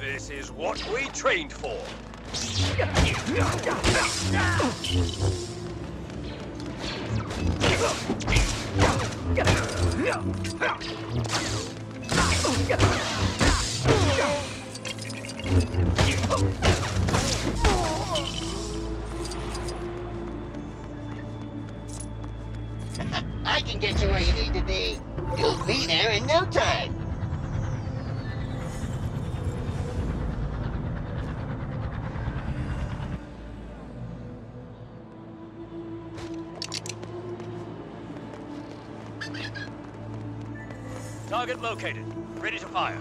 This is what we trained for. I can get you where you need to be. You'll be there in no time. Target located. Ready to fire.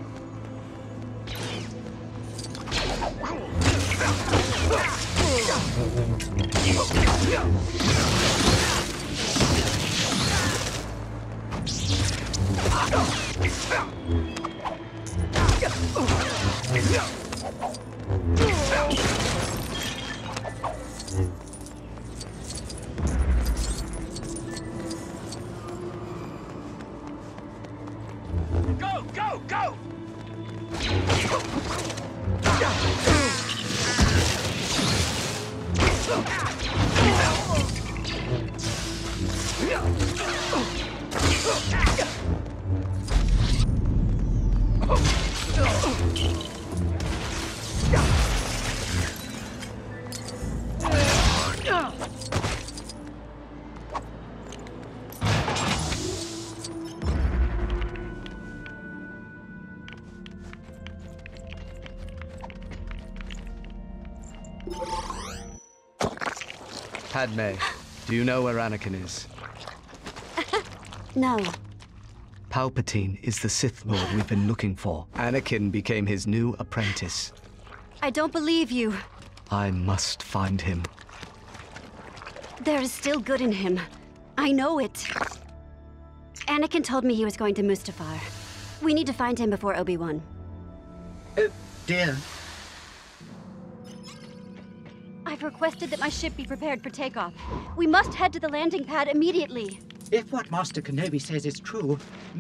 Go, go, go! Padme, do you know where Anakin is? No. Palpatine is the Sith Lord we've been looking for. Anakin became his new apprentice. I don't believe you. I must find him. There is still good in him. I know it. Anakin told me he was going to Mustafar. We need to find him before Obi-Wan. Oh, dear. I've requested that my ship be prepared for takeoff. We must head to the landing pad immediately. If what Master Kenobi says is true,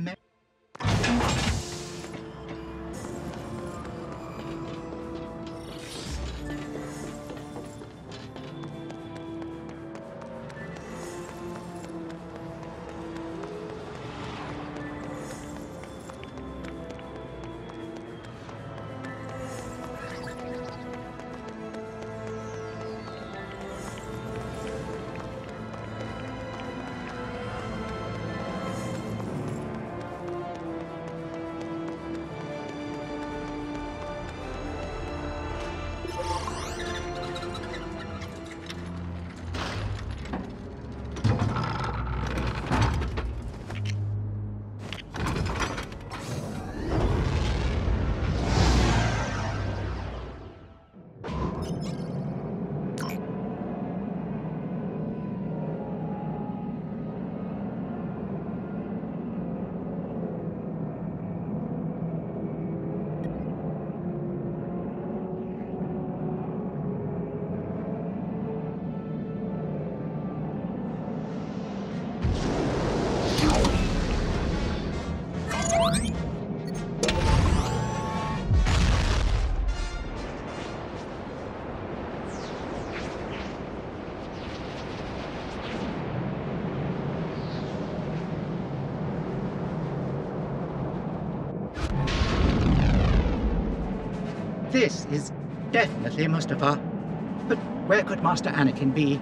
this is definitely Mustafar. But where could Master Anakin be?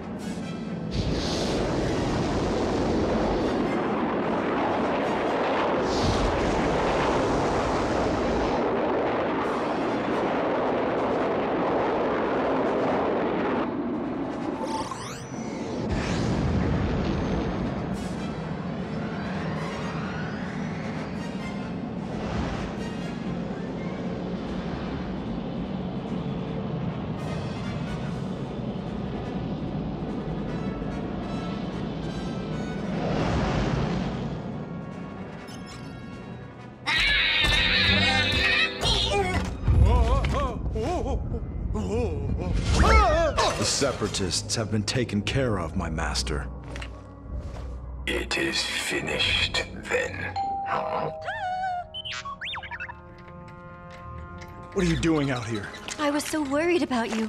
The Separatists have been taken care of, my master. It is finished, then. What are you doing out here? I was so worried about you.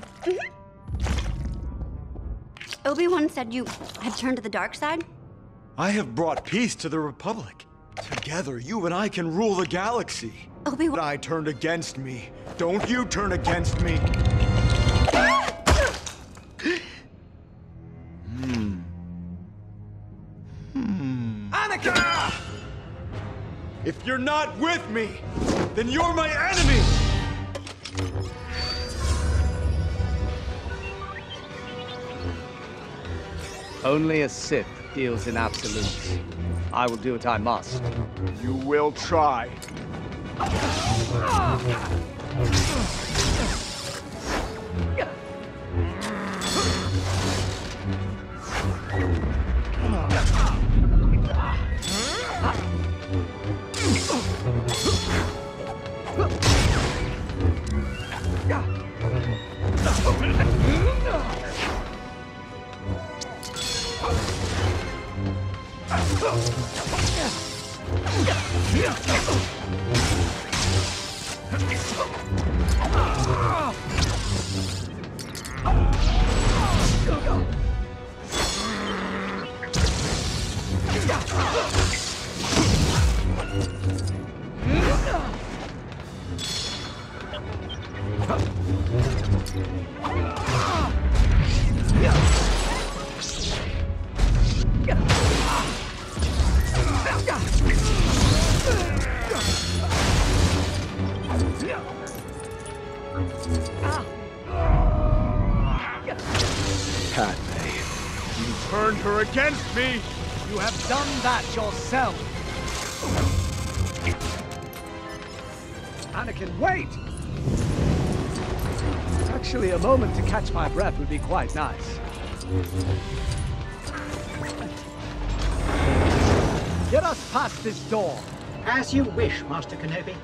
Obi-Wan said you had turned to the dark side? I have brought peace to the Republic. Together, you and I can rule the galaxy. Obi-Wan... But I turned against me. Don't you turn against me. Anakin! If you're not with me, then you're my enemy! Only a Sith deals in absolutes. I will do what I must. You will try. Padme, you turned her against me! You have done that yourself! Anakin, wait! Actually, a moment to catch my breath would be quite nice. Get us past this door! As you wish, Master Kenobi.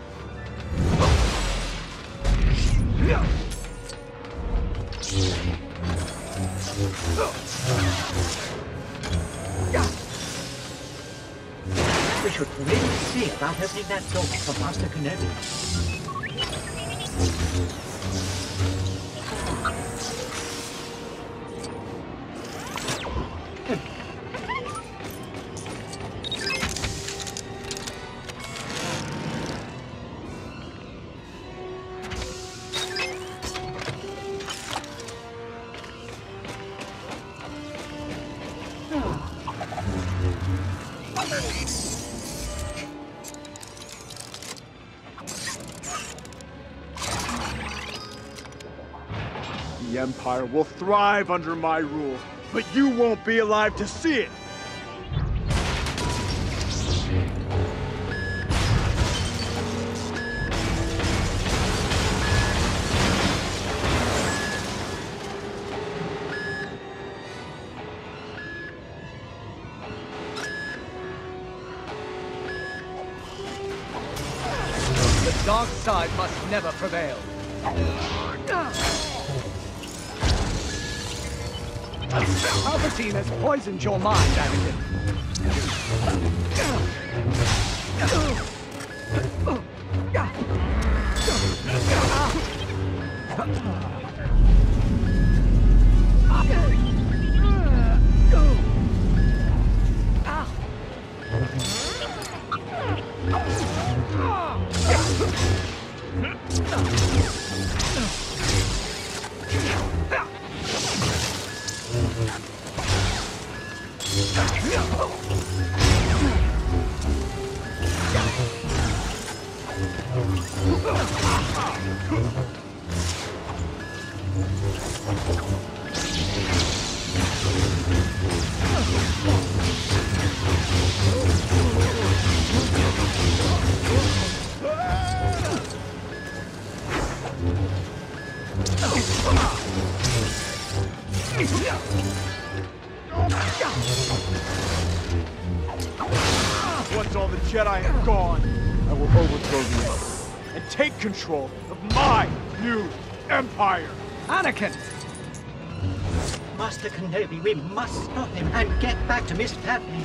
We should really see about opening that door for Master Kenobi. The Empire will thrive under my rule, but you won't be alive to see it! The dark side must never prevail. Palpatine has poisoned your mind, Anakin. Once all the Jedi have gone, I will overthrow the Empire and take control of my new Empire! Anakin! Master Kenobi, we must stop him and get back to Miss Padme.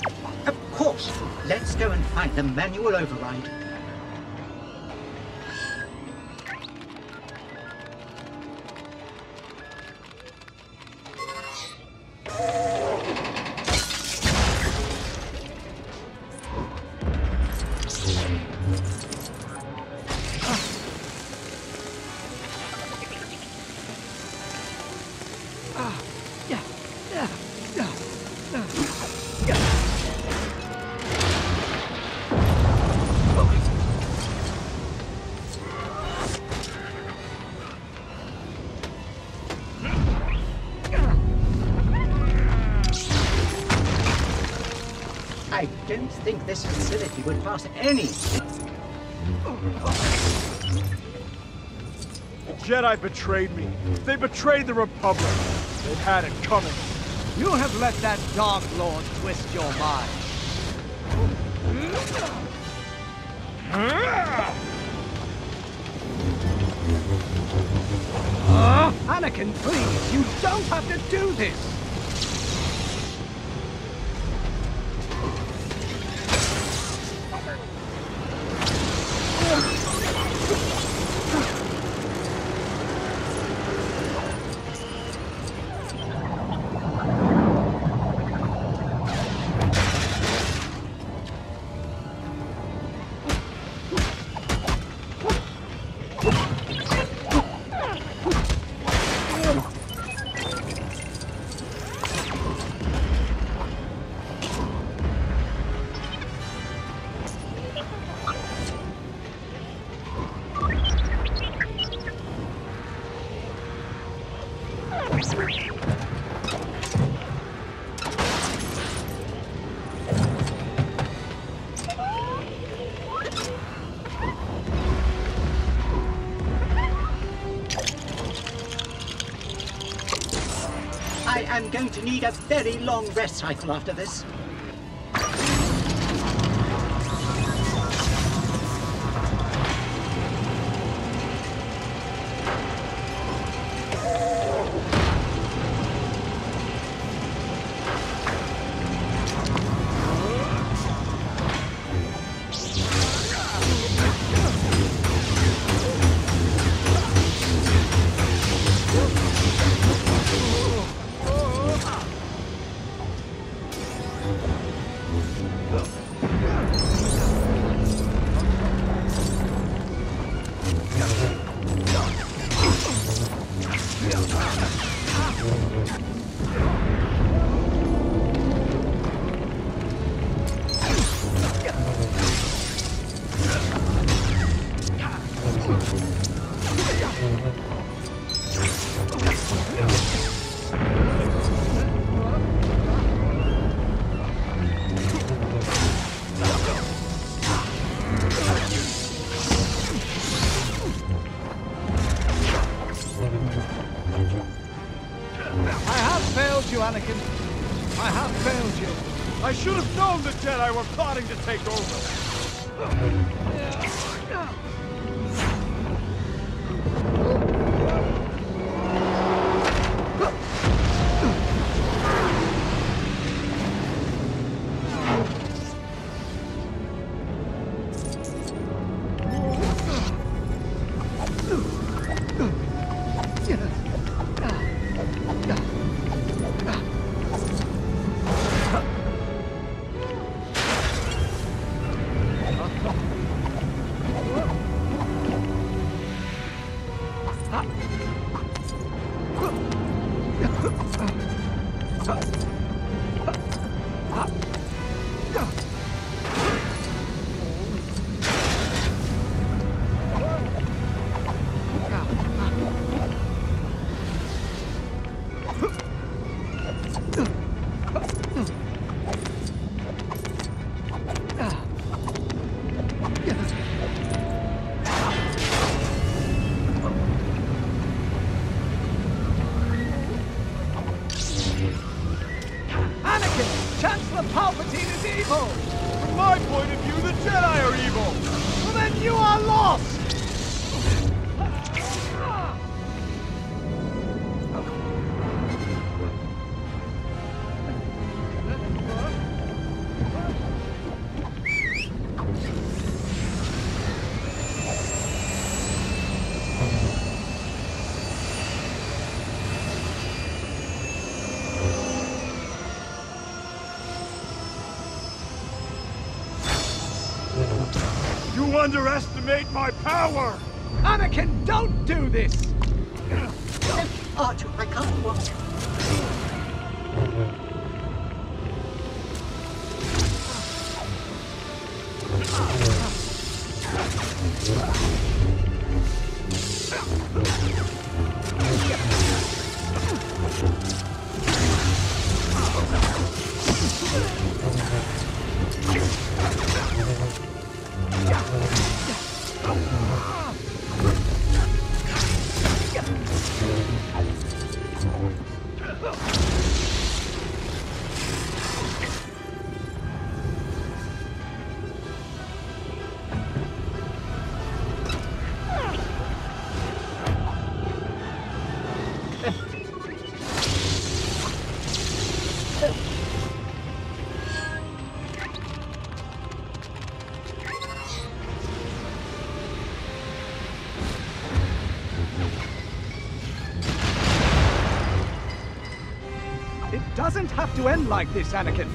Of course. Let's go and find the manual override. didn't think this facility would pass any. The Jedi betrayed me. They betrayed the Republic. They had it coming. You have let that Dark Lord twist your mind. Anakin, please, you don't have to do this! I'm going to need a very long rest cycle after this. Anakin. I have failed you. I should have known the Jedi were plotting to take over. Chancellor Palpatine is evil! From my point of view, the Jedi are evil! Well, then you are lost! You underestimate my power! Anakin, don't do this! Archer, I can't watch. It doesn't have to end like this, Anakin.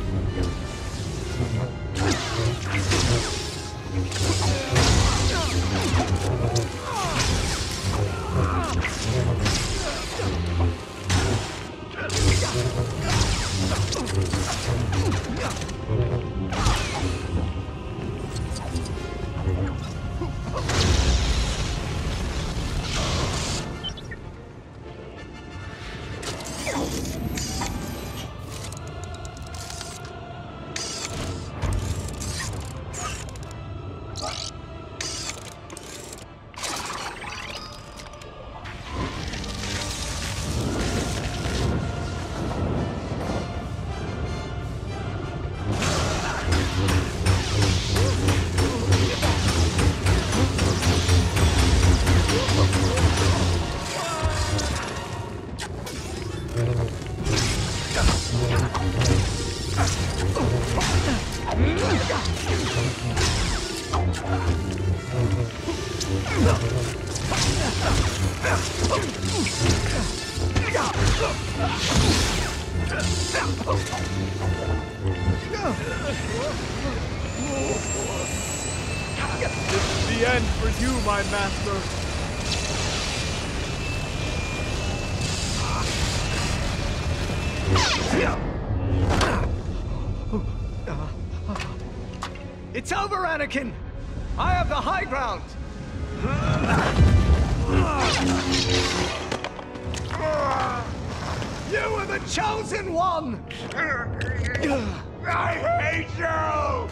This is the end for you, my master. It's over, Anakin! I have the high ground! You are the chosen one! I hate you!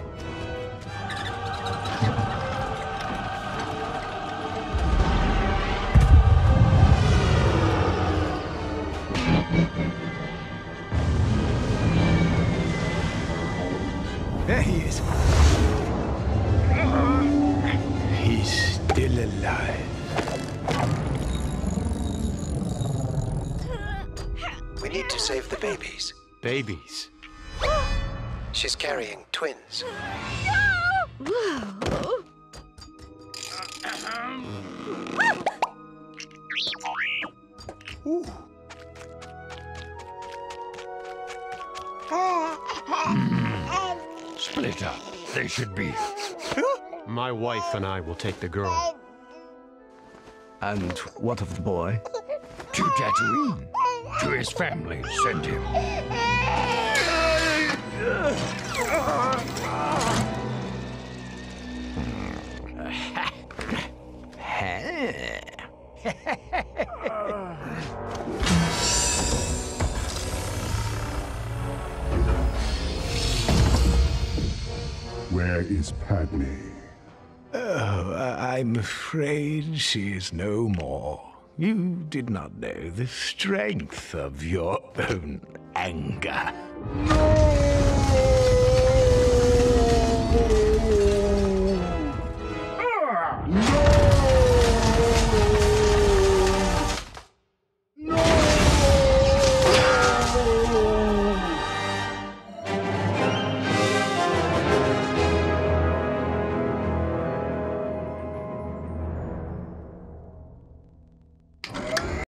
There he is. He's still alive. We need to save the babies. Babies. She's carrying twins. Split up. They should be. My wife and I will take the girl. And what of the boy? To Tatooine. To his family. Send him. Where is Padme? Oh, I'm afraid she is no more. You did not know the strength of your own anger. No!